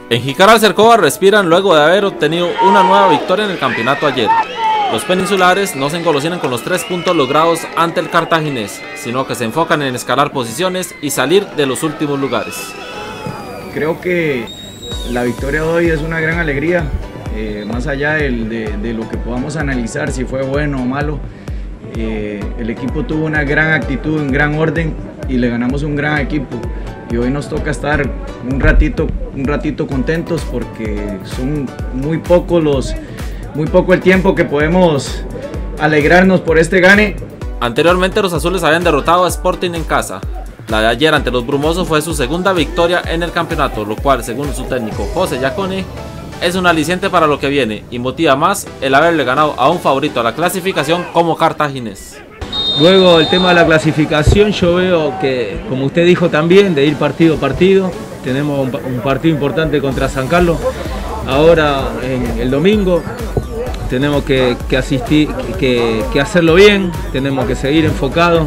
En Jicaral Cercova respiran luego de haber obtenido una nueva victoria en el campeonato ayer. Los peninsulares no se engolosinan con los 3 puntos logrados ante el cartaginés, sino que se enfocan en escalar posiciones y salir de los últimos lugares. Creo que la victoria de hoy es una gran alegría, más allá de lo que podamos analizar, si fue bueno o malo. El equipo tuvo una gran actitud, un gran orden y le ganamos un gran equipo. Y hoy nos toca estar un ratito contentos porque son muy poco el tiempo que podemos alegrarnos por este gane. Anteriormente los azules habían derrotado a Sporting en casa. La de ayer ante los brumosos fue su segunda victoria en el campeonato, lo cual, según su técnico José Yacone, es un aliciente para lo que viene y motiva más el haberle ganado a un favorito a la clasificación como cartaginés. Luego el tema de la clasificación, yo veo que, como usted dijo también, de ir partido a partido. Tenemos un partido importante contra San Carlos ahora en el domingo. Tenemos que asistir, que hacerlo bien, tenemos que seguir enfocados.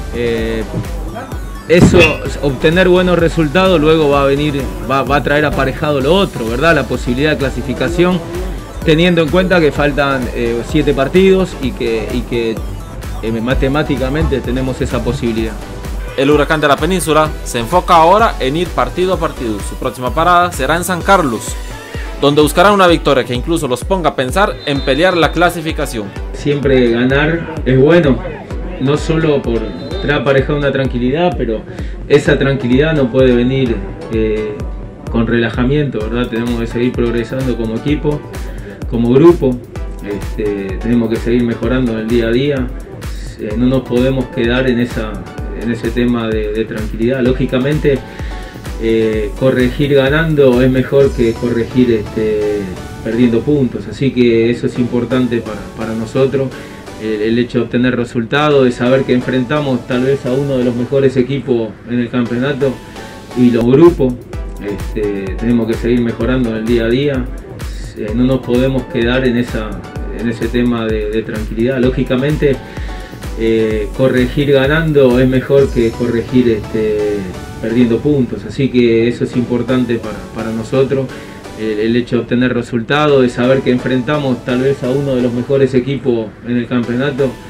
Eso, obtener buenos resultados, luego va a traer aparejado lo otro, ¿verdad? La posibilidad de clasificación, teniendo en cuenta que faltan 7 partidos y que matemáticamente tenemos esa posibilidad. El Huracán de la Península se enfoca ahora en ir partido a partido. Su próxima parada será en San Carlos, donde buscarán una victoria que incluso los ponga a pensar en pelear la clasificación. Siempre ganar es bueno, no solo por traer aparejado una tranquilidad, pero esa tranquilidad no puede venir con relajamiento, ¿verdad? Tenemos que seguir progresando como equipo, como grupo, tenemos que seguir mejorando en el día a día. No nos podemos quedar en ese tema de tranquilidad. Lógicamente, corregir ganando es mejor que corregir perdiendo puntos, así que eso es importante para nosotros. El hecho de obtener resultados, de saber que enfrentamos tal vez a uno de los mejores equipos en el campeonato y los grupos, tenemos que seguir mejorando en el día a día. No nos podemos quedar en ese tema de tranquilidad. Lógicamente, corregir ganando es mejor que corregir perdiendo puntos, así que eso es importante para nosotros. El hecho de obtener resultados, de saber que enfrentamos tal vez a uno de los mejores equipos en el campeonato